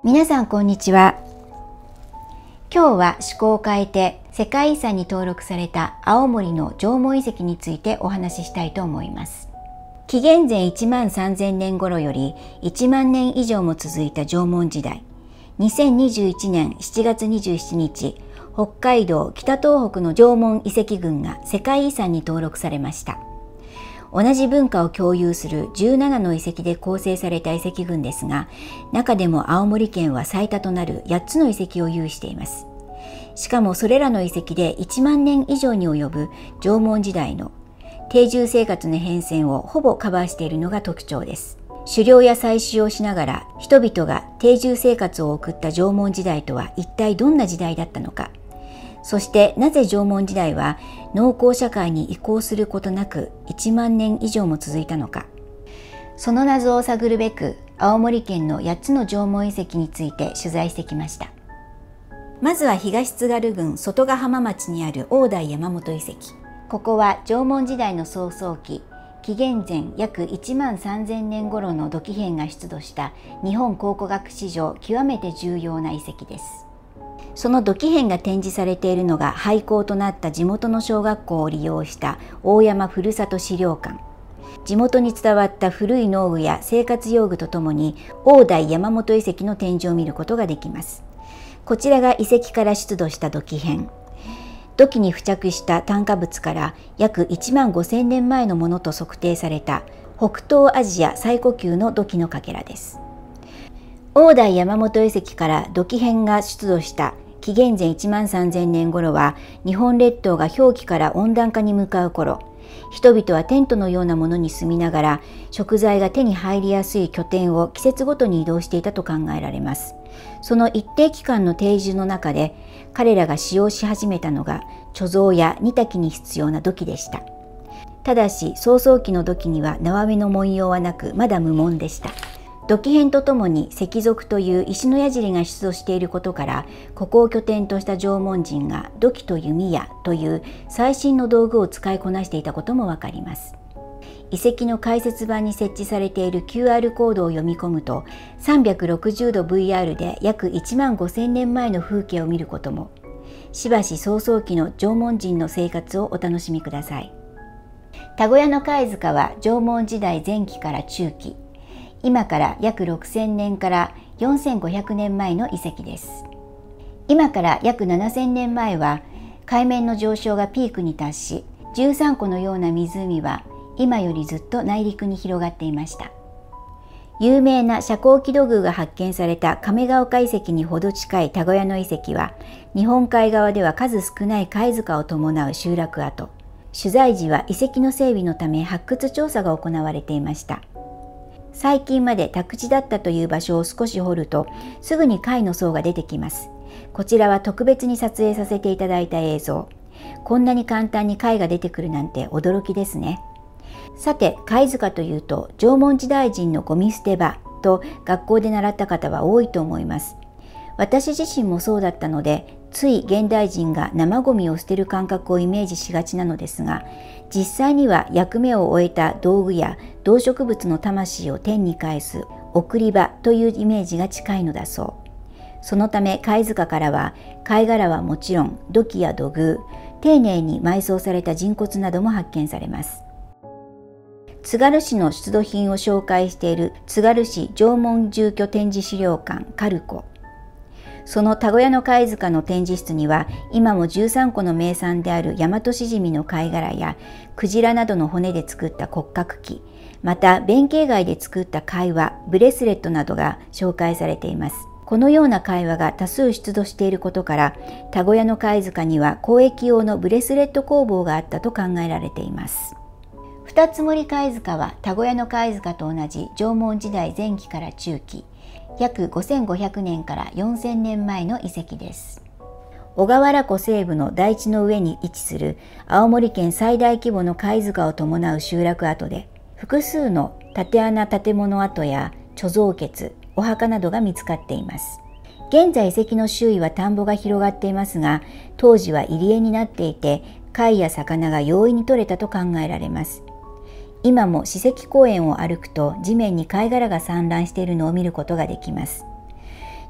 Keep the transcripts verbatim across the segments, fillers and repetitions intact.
皆さんこんにちは。今日は趣向を変えて世界遺産に登録された青森の縄文遺跡についてお話ししたいと思います。紀元前いちまんさんぜんねん頃よりいちまんねん以上も続いた縄文時代。にせんにじゅういちねんしちがつにじゅうしちにち、北海道北東北の縄文遺跡群が世界遺産に登録されました。同じ文化を共有するじゅうななの遺跡で構成された遺跡群ですが、中でも青森県は最多となるやっつの遺跡を有しています。しかもそれらの遺跡でいちまんねん以上に及ぶ縄文時代の定住生活の変遷をほぼカバーしているのが特徴です。狩猟や採集をしながら人々が定住生活を送った縄文時代とは一体どんな時代だったのか。そしてなぜ縄文時代は農耕社会に移行することなくいちまんねん以上も続いたのか。その謎を探るべく青森県のやっつの縄文遺跡について取材してきました。まずは東津軽郡外ヶ浜町にある大台山本遺跡。ここは縄文時代の草創期、紀元前約いちまんさんぜんねん頃の土器片が出土した日本考古学史上極めて重要な遺跡です。その土器片が展示されているのが廃校となった地元の小学校を利用した大山ふるさと資料館。地元に伝わった古い農具や生活用具とともに大台山本遺跡の展示を見ることができます。こちらが遺跡から出土した土器片。土器に付着した炭化物から約いちまんごせんねんまえのものと測定された北東アジア最古級の土器のかけらです。大台山本遺跡から土器片が出土した紀元前いちまんさんぜんねん頃は日本列島が氷期から温暖化に向かう頃、人々はテントのようなものに住みながら食材が手に入りやすい拠点を季節ごとに移動していたと考えられます。その一定期間の定住の中で彼らが使用し始めたのが貯蔵や煮炊きに必要な土器でした。ただし草創期の土器には縄目の文様はなくまだ無紋でした。土器片とともに石属という石の矢尻が出土していることから、ここを拠点とした縄文人が土器と弓矢という最新の道具を使いこなしていたこともわかります。遺跡の解説板に設置されている キューアール コードを読み込むとさんびゃくろくじゅうど ブイアール で約いちまんごせんねんまえの風景を見ることも、しばし草創期の縄文人の生活をお楽しみください。田小屋の貝塚は縄文時代前期から中期、今から約ろくせんねんからよんせんごひゃくねんまえの遺跡です。今から約ななせんねんまえは海面の上昇がピークに達し、じゅうさんこのような湖は今よりずっと内陸に広がっていました。有名な遮光器土偶が発見された亀ヶ丘遺跡にほど近い田小屋の遺跡は、日本海側では数少ない貝塚を伴う集落跡。取材時は遺跡の整備のため発掘調査が行われていました。最近まで宅地だったという場所を少し掘るとすぐに貝の層が出てきます。こちらは特別に撮影させていただいた映像。こんなに簡単に貝が出てくるなんて驚きですね。さて、貝塚というと縄文時代人のゴミ捨て場と学校で習った方は多いと思います。私自身もそうだったので、つい現代人が生ゴミを捨てる感覚をイメージしがちなのですが、実際には役目を終えた道具や動植物の魂を天に返す送り場というイメージが近いのだそう。そのため貝塚からは貝殻はもちろん土器や土偶、丁寧に埋葬された人骨なども発見されます。津軽市の出土品を紹介している津軽市縄文住居展示資料館カルコ。その田小屋の貝塚の展示室には今もじゅうさんこの名産である大和しじみの貝殻やクジラなどの骨で作った骨格器、また弁慶貝で作った貝輪、ブレスレットなどが紹介されています。このような貝輪が多数出土していることから田小屋の貝塚には交易用のブレスレット工房があったと考えられています。二つ森貝塚は田小屋の貝塚と同じ縄文時代前期から中期、約ごせんごひゃくねんからよんせんねんまえの遺跡です。小川原湖西部の台地の上に位置する青森県最大規模の貝塚を伴う集落跡で、複数の竪穴建物跡や貯蔵穴、お墓などが見つかっています。現在遺跡の周囲は田んぼが広がっていますが、当時は入り江になっていて貝や魚が容易に取れたと考えられます。今も史跡公園を歩くと地面に貝殻が散乱しているのを見ることができます。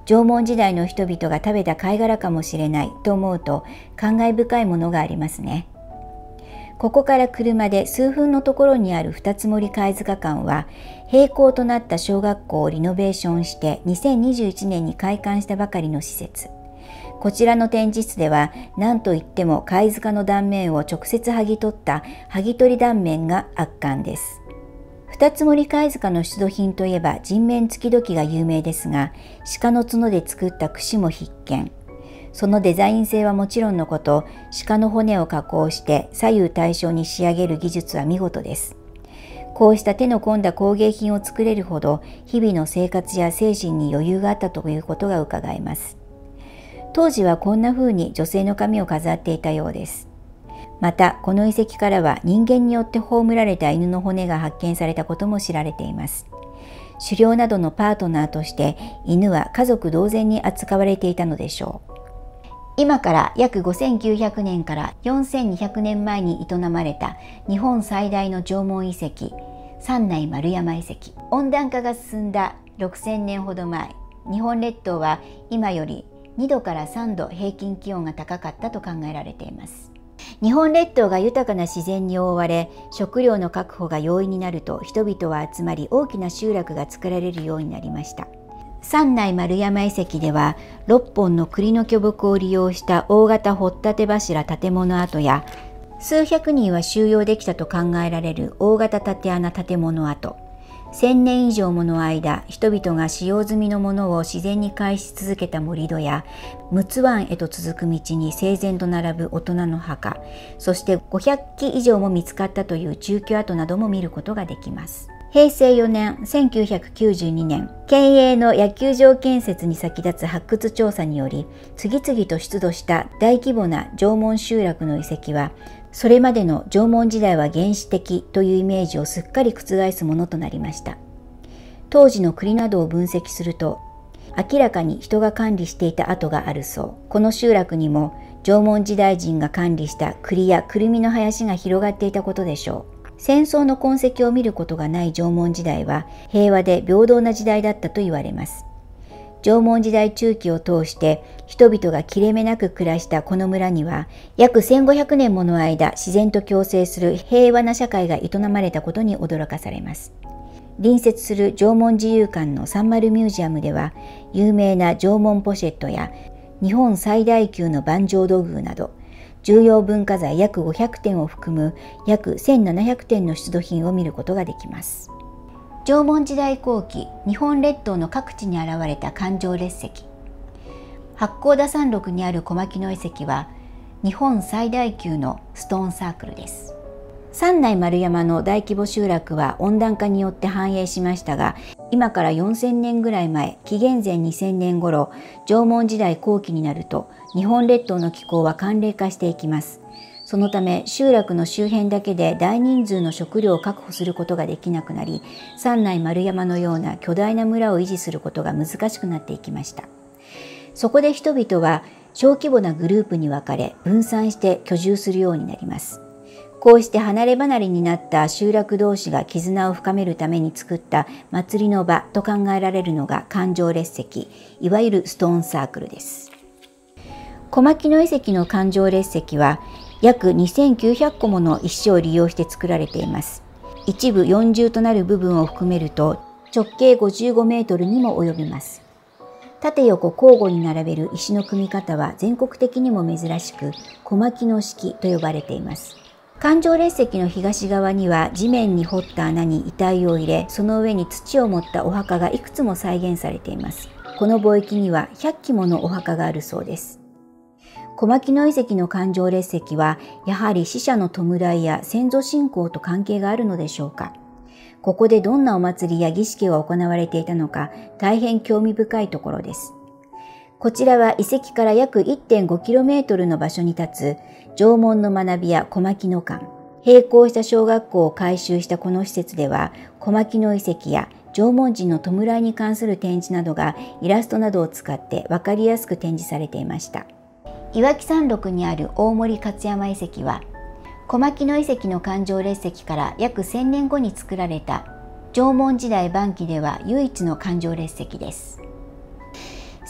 縄文時代の人々が食べた貝殻かもしれないと思うと感慨深いものがありますね。ここから車で数分のところにある二つ森貝塚館は、閉校となった小学校をリノベーションしてにせんにじゅういちねんに開館したばかりの施設。こちらの展示室では何といっても貝塚の断面を直接剥ぎ取った剥ぎ取り断面が圧巻です。二つ森貝塚の出土品といえば人面付き土器が有名ですが、鹿の角で作った櫛も必見。そのデザイン性はもちろんのこと、鹿の骨を加工して左右対称に仕上げる技術は見事です。こうした手の込んだ工芸品を作れるほど、日々の生活や精神に余裕があったということがうかがえます。当時はこんな風に女性の髪を飾っていたようです。また、この遺跡からは人間によって葬られた犬の骨が発見されたことも知られています。狩猟などのパートナーとして犬は家族同然に扱われていたのでしょう。今から約ごせんきゅうひゃくねんからよんせんにひゃくねんまえに営まれた日本最大の縄文遺跡、三内丸山遺跡。温暖化が進んだろくせんねんほど前、日本列島は今よりにどからさんど平均気温が高かったと考えられています。日本列島が豊かな自然に覆われ、食料の確保が容易になると人々は集まり、大きな集落が作られるようになりました。三内丸山遺跡ではろっぽんの栗の巨木を利用した大型掘立柱建物跡や、数百人は収容できたと考えられる大型竪穴建物跡、千年以上もの間人々が使用済みのものを自然に返し続けた盛り土や、陸奥湾へと続く道に整然と並ぶ大人の墓、そしてごひゃくき以上も見つかったという住居跡なども見ることができます。へいせいよねんせんきゅうひゃくきゅうじゅうにねん、県営の野球場建設に先立つ発掘調査により、次々と出土した大規模な縄文集落の遺跡は、それまでの縄文時代は原始的というイメージをすっかり覆すものとなりました。当時の栗などを分析すると、明らかに人が管理していた跡があるそう。この集落にも縄文時代人が管理した栗やくるみの林が広がっていたことでしょう。戦争の痕跡を見ることがない縄文時代は平和で平等な時代だったと言われます。縄文時代中期を通して人々が切れ目なく暮らしたこの村には、約せんごひゃくねんもの間自然と共生する平和な社会が営まれたことに驚かされます。隣接する縄文自由館のサンマルミュージアムでは、有名な縄文ポシェットや日本最大級の板状土偶など、重要文化財約ごひゃくてんを含む約せんななひゃくてんの出土品を見ることができます。縄文時代後期、日本列島の各地に現れた環状列石。八甲田山麓にある小牧野遺跡は日本最大級のストーンサークルです。三内丸山の大規模集落は温暖化によって繁栄しましたが、今からよんせんねんぐらい前、紀元前にせんねん頃、縄文時代後期になると日本列島の気候は寒冷化していきます。そのため集落の周辺だけで大人数の食料を確保することができなくなり、三内丸山のような巨大な村を維持することが難しくなっていきました。そこで人々は小規模なグループに分かれ、分散して居住するようになります。こうして離れ離れになった集落同士が絆を深めるために作った祭りの場と考えられるのが環状列石、いわゆるストーンサークルです。小牧野遺跡の環状列石は約にせんきゅうひゃっこもの石を利用して作られています。一部四重となる部分を含めると直径ごじゅうごメートルにも及びます。縦横交互に並べる石の組み方は全国的にも珍しく、小牧野式と呼ばれています。環状列石の東側には地面に掘った穴に遺体を入れ、その上に土を盛ったお墓がいくつも再現されています。この墓域にはひゃっきものお墓があるそうです。小牧野遺跡の環状列石はやはり死者の弔いや先祖信仰と関係があるのでしょうか。ここでどんなお祭りや儀式が行われていたのか、大変興味深いところです。こちらは遺跡から約 いってんごキロメートルの場所に立つ縄文の学びや小牧野館。閉校した小学校を改修したこの施設では、小牧野遺跡や縄文人の弔いに関する展示などがイラストなどを使って分かりやすく展示されていました。岩木山麓にある大森勝山遺跡は、小牧野遺跡の環状列石から約せんねんごに作られた縄文時代晩期では唯一の環状列石です。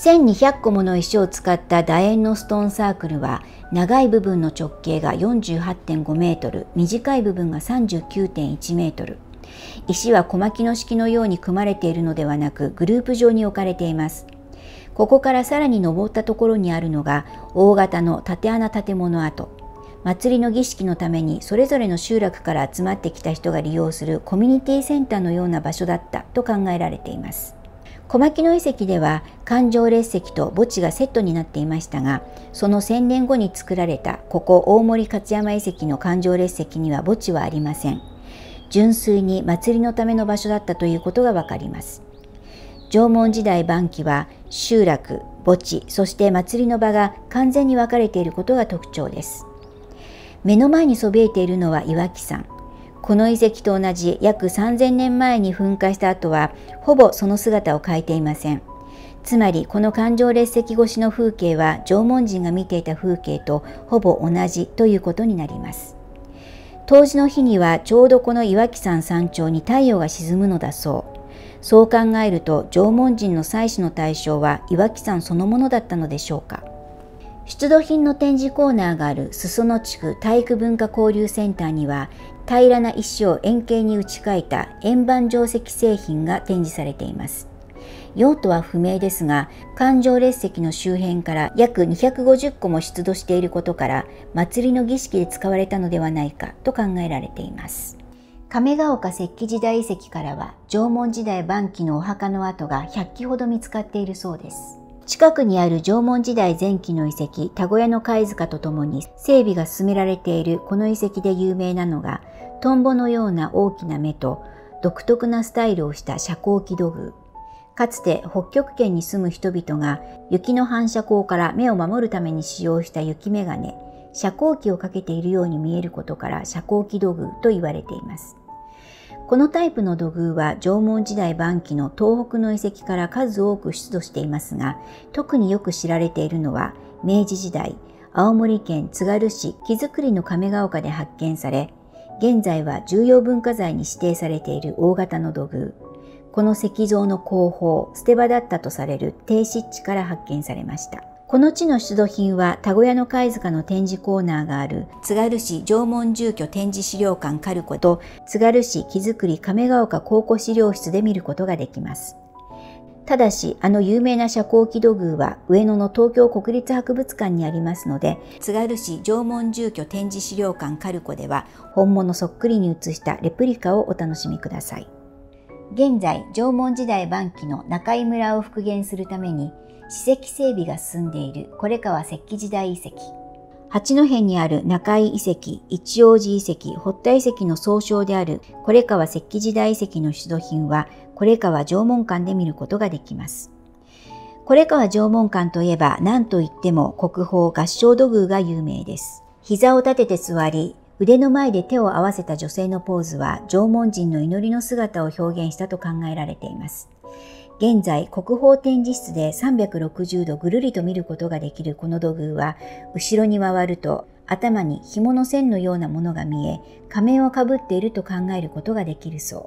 せんにひゃっこもの石を使った楕円のストーンサークルは、長い部分の直径が よんじゅうはってんごメートル、短い部分が さんじゅうきゅうてんいちメートル。石は小牧の式のように組まれているのではなく、グループ状に置かれています。ここからさらに登ったところにあるのが大型の縦穴建物跡。祭りの儀式のためにそれぞれの集落から集まってきた人が利用するコミュニティセンターのような場所だったと考えられています。小牧野遺跡では環状列石と墓地がセットになっていましたが、そのせんねんごに作られたここ大森勝山遺跡の環状列石には墓地はありません。純粋に祭りのための場所だったということがわかります。縄文時代晩期は集落、墓地、そして祭りの場が完全に分かれていることが特徴です。目の前にそびえているのは岩木山。この遺跡と同じ約さんぜんねんまえに噴火した後はほぼその姿を変えていません。つまりこの環状列石越しの風景は縄文人が見ていた風景とほぼ同じということになります。冬至の日にはちょうどこの岩木山山頂に太陽が沈むのだそう。そう考えると縄文人の祭祀の対象は岩木山そのものだったのでしょうか。出土品の展示コーナーがある裾野地区体育文化交流センターには、平らな石を円形に打ち描いた円盤定石製品が展示されています。用途は不明ですが、環状列石の周辺から約にひゃくごじゅっこも出土していることから、祭りの儀式で使われたのではないかと考えられています。亀ヶ岡石器時代遺跡からは、縄文時代晩期のお墓の跡がひゃっきほど見つかっているそうです。近くにある縄文時代前期の遺跡、田小屋の貝塚とともに整備が進められているこの遺跡で有名なのが、トンボのような大きな目と独特なスタイルをした遮光器土偶。かつて北極圏に住む人々が雪の反射光から目を守るために使用した雪眼鏡、遮光器をかけているように見えることから遮光器土偶と言われています。このタイプの土偶は縄文時代晩期の東北の遺跡から数多く出土していますが、特によく知られているのは明治時代、青森県津軽市木造の亀ヶ岡で発見され、現在は重要文化財に指定されている大型の土偶。この石像の後方、捨て場だったとされる低湿地から発見されました。この地の出土品は田小屋の貝塚の展示コーナーがある津軽市縄文住居展示資料館カルコと津軽市木造亀ヶ岡考古資料室で見ることができます。ただし、あの有名な遮光器土偶は上野の東京国立博物館にありますので、津軽市縄文住居展示資料館カルコでは本物そっくりに写したレプリカをお楽しみください。現在、縄文時代晩期の中井村を復元するために史跡整備が進んでいる是川石器時代遺跡。八戸にある中井遺跡、一王子遺跡、堀田遺跡の総称である是川石器時代遺跡の出土品は是川縄文館で見ることができます。是川縄文館といえば何といっても国宝合掌土偶が有名です。膝を立てて座り、腕の前で手を合わせた女性のポーズは縄文人の祈りの姿を表現したと考えられています。現在、国宝展示室でさんびゃくろくじゅうどぐるりと見ることができるこの土偶は、後ろに回ると頭に紐の線のようなものが見え、仮面をかぶっていると考えることができるそう。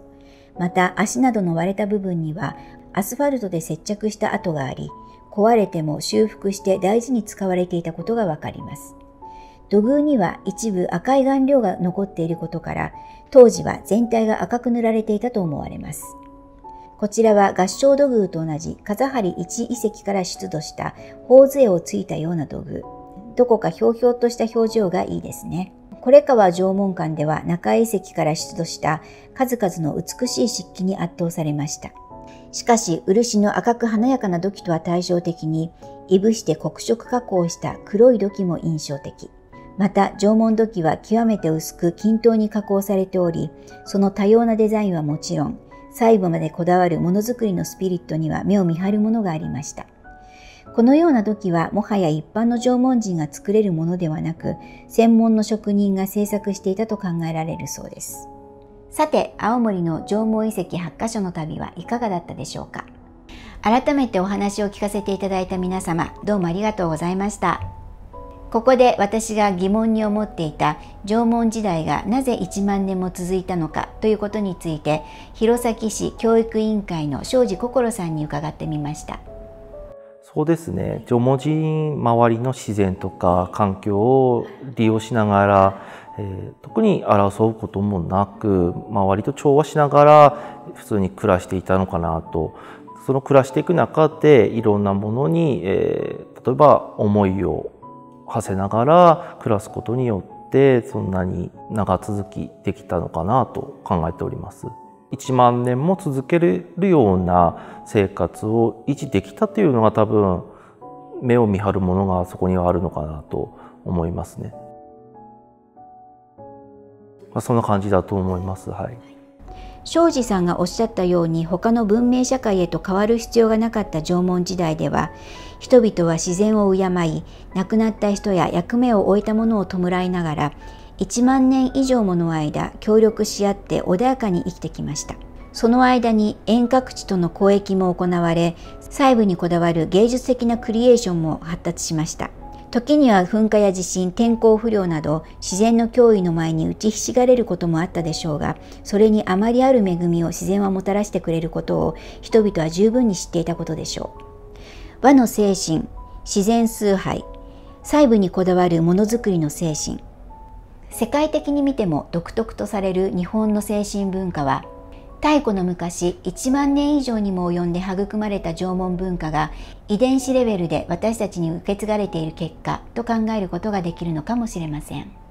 また、足などの割れた部分にはアスファルトで接着した跡があり、壊れても修復して大事に使われていたことがわかります。土偶には一部赤い顔料が残っていることから、当時は全体が赤く塗られていたと思われます。こちらは合掌土偶と同じ笠張一遺跡から出土した頬杖をついたような土偶。どこかひょうひょうとした表情がいいですね。是川縄文館では中井遺跡から出土した数々の美しい漆器に圧倒されました。しかし、漆の赤く華やかな土器とは対照的に、いぶして黒色加工した黒い土器も印象的。また、縄文土器は極めて薄く均等に加工されており、その多様なデザインはもちろん、細部までこだわるものづくりのスピリットには目を見張るものがありました。このような土器はもはや一般の縄文人が作れるものではなく、専門の職人が制作していたと考えられるそうです。さて、青森の縄文遺跡はちかしょの旅はいかがだったでしょうか。改めてお話を聞かせていただいた皆様、どうもありがとうございました。ここで私が疑問に思っていた縄文時代がなぜいちまんねんも続いたのかということについて、弘前市教育委員会の庄司心さんに伺ってみました。 そうですね。縄文人周りの自然とか環境を利用しながら、えー、特に争うこともなく、周りと調和しながら普通に暮らしていたのかなと。その暮らしていく中でいろんなものに、えー、例えば思いを馳せながら暮らすことによってそんなに長続きできたのかなと考えております。いちまんねんも続けるような生活を維持できたというのが多分目を見張るものがそこにはあるのかなと思いますね。まあ、そんな感じだと思います。はい。 庄司さんがおっしゃったように、他の文明社会へと変わる必要がなかった縄文時代では、人々は自然を敬い、亡くなった人や役目を終えた者を弔いながらいちまんねん以上もの間協力し合って穏やかに生きてきました。その間に遠隔地との交易も行われ、細部にこだわる芸術的なクリエーションも発達しました。時には噴火や地震、天候不良など自然の脅威の前に打ちひしがれることもあったでしょうが、それにあまりある恵みを自然はもたらしてくれることを人々は十分に知っていたことでしょう。和の精神、自然崇拝、細部にこだわるものづくりの精神、世界的に見ても独特とされる日本の精神文化は、太古の昔いちまんねん以上にも及んで育まれた縄文文化が遺伝子レベルで私たちに受け継がれている結果と考えることができるのかもしれません。